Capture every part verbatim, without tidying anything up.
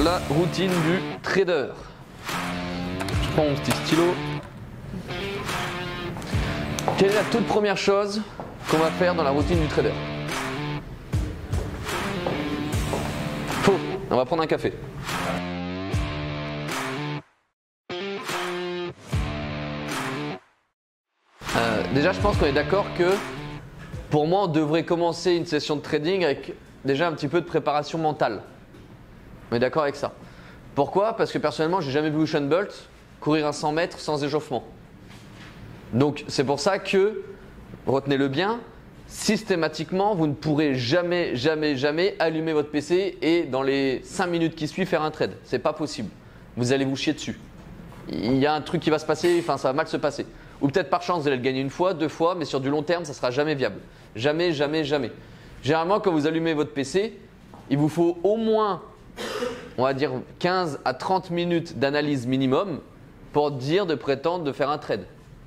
la routine du trader. Je prends mon petit stylo. Quelle est la toute première chose qu'on va faire dans la routine du trader? Faux, on va prendre un café. Euh, déjà, je pense qu'on est d'accord que pour moi, on devrait commencer une session de trading avec déjà un petit peu de préparation mentale. On est d'accord avec ça? Pourquoi? Parce que personnellement, j'ai jamais vu Usain Bolt courir un cent mètres sans échauffement. Donc, c'est pour ça que, retenez-le bien, systématiquement, vous ne pourrez jamais, jamais, jamais allumer votre P C et dans les cinq minutes qui suivent faire un trade. C'est pas possible. Vous allez vous chier dessus. Il y a un truc qui va se passer, enfin ça va mal se passer. Ou peut-être par chance, vous allez le gagner une fois, deux fois, mais sur du long terme, ça ne sera jamais viable. Jamais, jamais, jamais. Généralement, quand vous allumez votre P C, il vous faut au moins, on va dire, quinze à trente minutes d'analyse minimum pour dire de prétendre de faire un trade.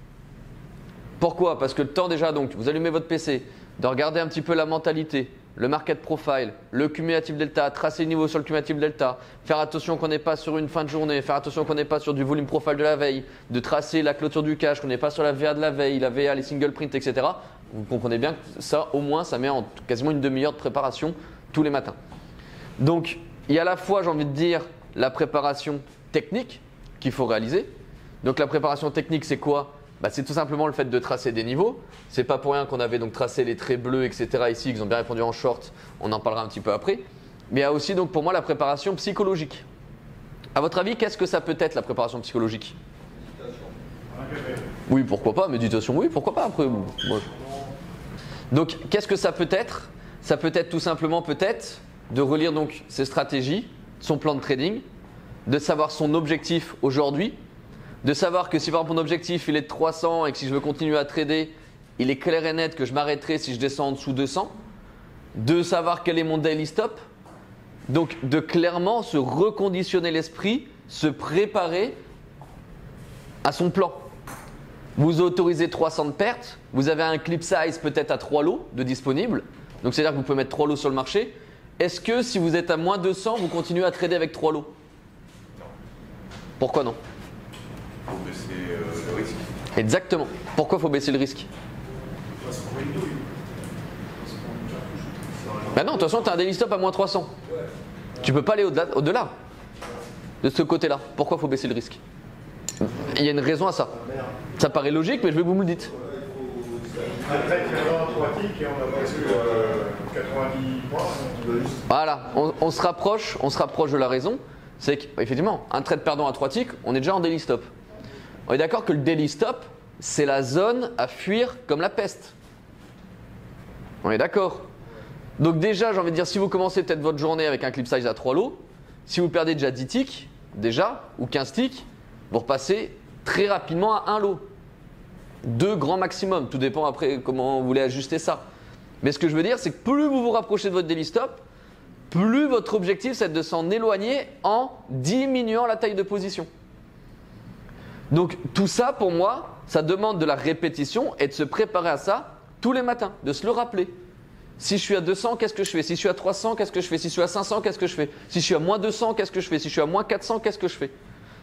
Pourquoi? Parce que le temps déjà, donc, vous allumez votre P C, de regarder un petit peu la mentalité, le market profile, le cumulatif delta, tracer le niveau sur le cumulatif delta, faire attention qu'on n'est pas sur une fin de journée, faire attention qu'on n'est pas sur du volume profile de la veille, de tracer la clôture du cash, qu'on n'est pas sur la V A de la veille, la V A, les single print, et cetera. Vous comprenez bien que ça, au moins, ça met en quasiment une demi-heure de préparation tous les matins. Donc, il y a à la fois, j'ai envie de dire, la préparation technique qu'il faut réaliser. Donc, la préparation technique, c'est quoi? Bah, c'est tout simplement le fait de tracer des niveaux. C'est pas pour rien qu'on avait donc tracé les traits bleus, et cetera ici, qu'ils ont bien répondu en short. On en parlera un petit peu après. Mais il y a aussi donc pour moi la préparation psychologique. À votre avis, qu'est-ce que ça peut être la préparation psychologique? Méditation. Oui, pourquoi pas. Méditation, oui, pourquoi pas après. Moi. Donc, qu'est-ce que ça peut être? Ça peut être tout simplement peut-être de relire donc ses stratégies, son plan de trading, de savoir son objectif aujourd'hui. De savoir que si par exemple mon objectif il est de trois cents et que si je veux continuer à trader, il est clair et net que je m'arrêterai si je descends en dessous de deux cents. De savoir quel est mon daily stop. Donc de clairement se reconditionner l'esprit, se préparer à son plan. Vous autorisez trois cents de pertes, vous avez un clip size peut-être à trois lots de disponibles. Donc c'est-à-dire que vous pouvez mettre trois lots sur le marché. Est-ce que si vous êtes à moins deux cents, vous continuez à trader avec trois lots? Pourquoi non? Faut baisser euh, le risque. Exactement. Pourquoi il faut baisser le risque? Bah non, de toute façon, tu as un daily stop à moins trois cents. Tu peux pas aller au-delà, au-delà de ce côté-là. Pourquoi il faut baisser le risque? Il y a une raison à ça. Ça paraît logique, mais je veux que vous me le dites. Après, il y a un pratique et on a presque quatre-vingt-dix points. Voilà, on, on se rapproche, on se rapproche de la raison. C'est qu'effectivement, un trade perdant à trois ticks, on est déjà en daily stop. On est d'accord que le daily stop, c'est la zone à fuir comme la peste. On est d'accord. Donc déjà, j'ai envie de dire, si vous commencez peut-être votre journée avec un clip size à trois lots, si vous perdez déjà dix ticks, déjà, ou quinze ticks, vous repassez très rapidement à un lot. Deux grands maximum, tout dépend après comment vous voulez ajuster ça. Mais ce que je veux dire, c'est que plus vous vous rapprochez de votre daily stop, plus votre objectif, c'est de s'en éloigner en diminuant la taille de position. Donc tout ça, pour moi, ça demande de la répétition et de se préparer à ça tous les matins, de se le rappeler. Si je suis à deux cents, qu'est-ce que je fais? Si je suis à trois cents, qu'est-ce que je fais? Si je suis à cinq cents, qu'est-ce que je fais? Si je suis à moins deux cents, qu'est-ce que je fais? Si je suis à moins quatre cents, qu'est-ce que je fais?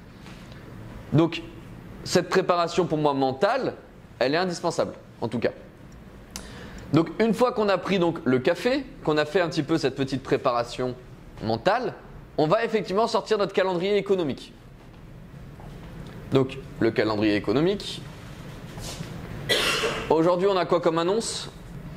Donc cette préparation pour moi mentale, elle est indispensable, en tout cas. Donc une fois qu'on a pris donc le café, qu'on a fait un petit peu cette petite préparation mentale, on va effectivement sortir notre calendrier économique. Donc le calendrier économique. Aujourd'hui on a quoi comme annonce?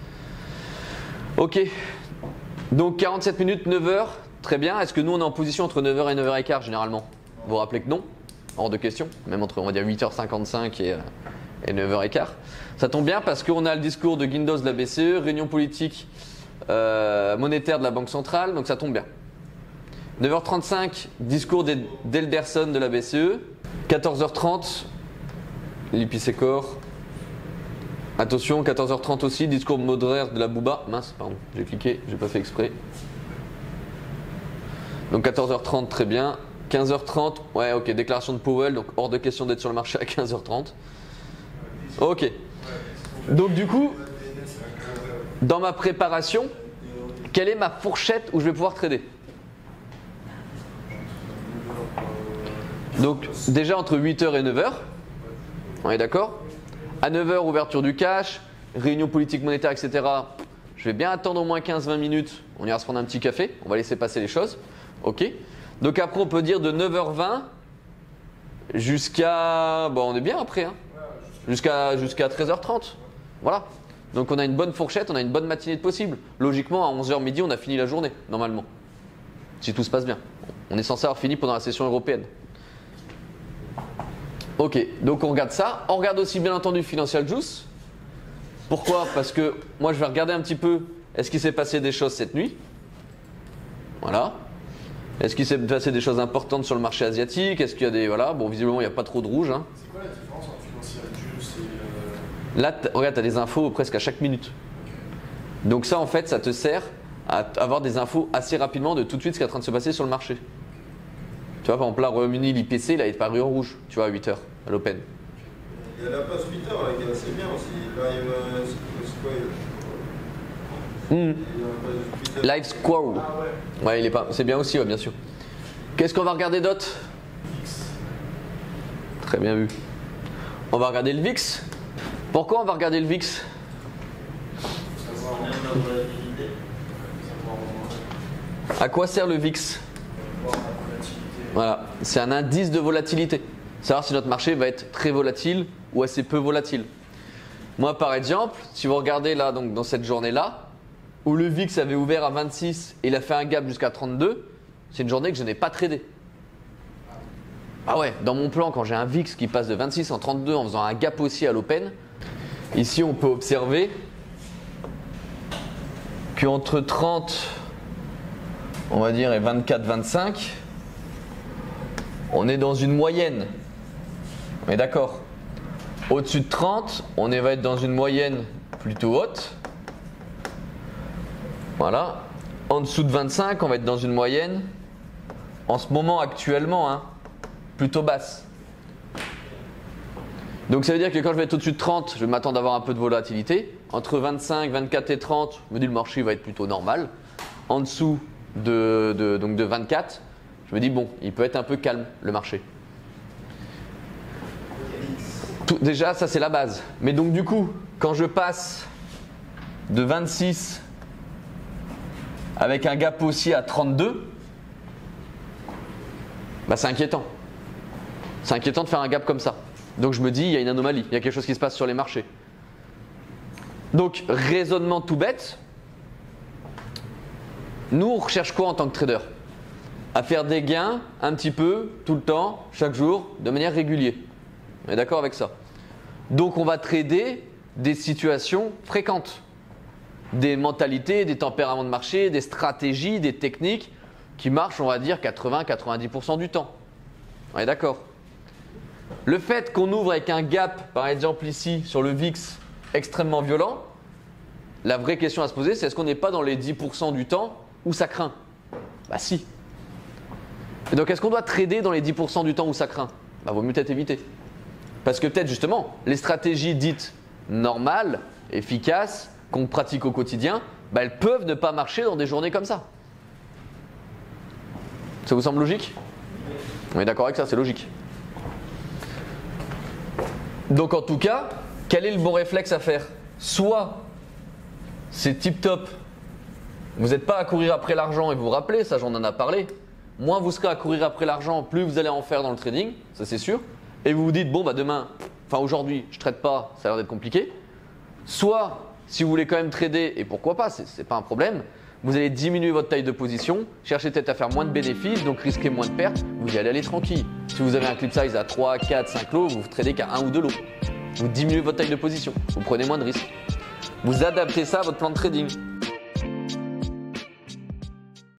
Ok. Donc quarante-sept minutes, neuf heures. Très bien. Est-ce que nous on est en position entre neuf heures et neuf heures quinze généralement? Vous vous rappelez que non? Hors de question. Même entre on va dire huit heures cinquante-cinq et, et neuf heures quinze. Ça tombe bien parce qu'on a le discours de Guindos de la B C E, réunion politique euh, monétaire de la Banque centrale, donc ça tombe bien. neuf heures trente-cinq, discours d'Elderson de la B C E. quatorze heures trente, l'Ipicecor. Attention, quatorze heures trente aussi, discours modéraire de la Bouba. Mince, pardon, j'ai cliqué, j'ai pas fait exprès. Donc quatorze heures trente, très bien. quinze heures trente, ouais, ok, déclaration de Powell, donc hors de question d'être sur le marché à quinze heures trente. Ok. Donc du coup, dans ma préparation, quelle est ma fourchette où je vais pouvoir trader? Donc déjà entre huit heures et neuf heures, on est d'accord? À neuf heures, ouverture du cash, réunion politique monétaire, et cetera. Je vais bien attendre au moins quinze à vingt minutes, on ira se prendre un petit café, on va laisser passer les choses. Ok. Donc après on peut dire de neuf heures vingt jusqu'à... Bon on est bien après, hein. Jusqu'à jusqu'à treize heures trente. Voilà. Donc on a une bonne fourchette, on a une bonne matinée de possible. Logiquement à onze heures midi on a fini la journée, normalement. Si tout se passe bien. On est censé avoir fini pendant la session européenne. Ok, donc on regarde ça. On regarde aussi bien entendu Financial Juice. Pourquoi? Parce que moi je vais regarder un petit peu, est-ce qu'il s'est passé des choses cette nuit? Voilà. Est-ce qu'il s'est passé des choses importantes sur le marché asiatique? Est-ce qu'il y a des... Voilà, bon visiblement il n'y a pas trop de rouge. Hein. C'est quoi la différence entre Financial Juice et... Euh... Là, regarde, tu as des infos presque à chaque minute. Donc ça en fait, ça te sert à avoir des infos assez rapidement de tout de suite ce qui est en train de se passer sur le marché. Tu vois, par exemple, là, Royaume-Uni, l'I P C, il a paru en rouge, tu vois, à huit heures, à l'open. Il y a la page Twitter là, qui est assez bien aussi. Live Square. Mmh. Live Square. Ah ouais. Ouais, il est pas. C'est bien aussi, ouais, bien sûr. Qu'est-ce qu'on va regarder d'autre? Très bien vu. On va regarder le V I X. Pourquoi on va regarder le V I X? À quoi sert le V I X? Voilà, c'est un indice de volatilité. Savoir si notre marché va être très volatile ou assez peu volatile. Moi, par exemple, si vous regardez là, donc dans cette journée-là, où le V I X avait ouvert à vingt-six et il a fait un gap jusqu'à trente-deux, c'est une journée que je n'ai pas tradé. Ah ouais, dans mon plan, quand j'ai un V I X qui passe de vingt-six en trente-deux en faisant un gap aussi à l'open, ici on peut observer qu'entre trente, on va dire, et vingt-quatre vingt-cinq, on est dans une moyenne. On est d'accord? Au-dessus de trente, on va être dans une moyenne plutôt haute. Voilà. En dessous de vingt-cinq, on va être dans une moyenne, en ce moment actuellement, hein, plutôt basse. Donc ça veut dire que quand je vais être au-dessus de trente, je vais m'attendre à avoir un peu de volatilité. Entre vingt-cinq, vingt-quatre et trente, je me dis le marché va être plutôt normal. En dessous de, de, donc de vingt-quatre, je me dis bon, il peut être un peu calme le marché. Tout, déjà, ça c'est la base. Mais donc du coup, quand je passe de vingt-six avec un gap aussi à trente-deux, bah c'est inquiétant. C'est inquiétant de faire un gap comme ça. Donc je me dis, il y a une anomalie, il y a quelque chose qui se passe sur les marchés. Donc, raisonnement tout bête, nous on recherche quoi en tant que trader? À faire des gains un petit peu, tout le temps, chaque jour, de manière régulière. On est d'accord avec ça? Donc on va trader des situations fréquentes, des mentalités, des tempéraments de marché, des stratégies, des techniques qui marchent, on va dire, quatre-vingts à quatre-vingt-dix pour cent du temps. On est d'accord? Le fait qu'on ouvre avec un gap, par exemple ici, sur le V I X extrêmement violent, la vraie question à se poser, c'est est-ce qu'on n'est pas dans les dix pour cent du temps où ça craint? Bah si. Et donc est-ce qu'on doit trader dans les dix pour cent du temps où ça craint? Bah vaut mieux peut-être éviter. Parce que peut-être justement, les stratégies dites normales, efficaces, qu'on pratique au quotidien, bah elles peuvent ne pas marcher dans des journées comme ça. Ça vous semble logique? On est d'accord avec ça, c'est logique. Donc en tout cas, quel est le bon réflexe à faire? Soit c'est tip top, vous n'êtes pas à courir après l'argent et vous vous rappelez, ça j'en en a parlé, moins vous serez à courir après l'argent, plus vous allez en faire dans le trading, ça c'est sûr, et vous vous dites bon bah demain, enfin aujourd'hui je ne trade pas, ça a l'air d'être compliqué. Soit si vous voulez quand même trader, et pourquoi pas, c'est, c'est pas un problème, vous allez diminuer votre taille de position, chercher peut-être à faire moins de bénéfices, donc risquer moins de pertes, vous y allez aller tranquille. Si vous avez un clip size à trois, quatre, cinq lots, vous ne tradez qu'à un ou deux lots. Vous diminuez votre taille de position, vous prenez moins de risques. Vous adaptez ça à votre plan de trading.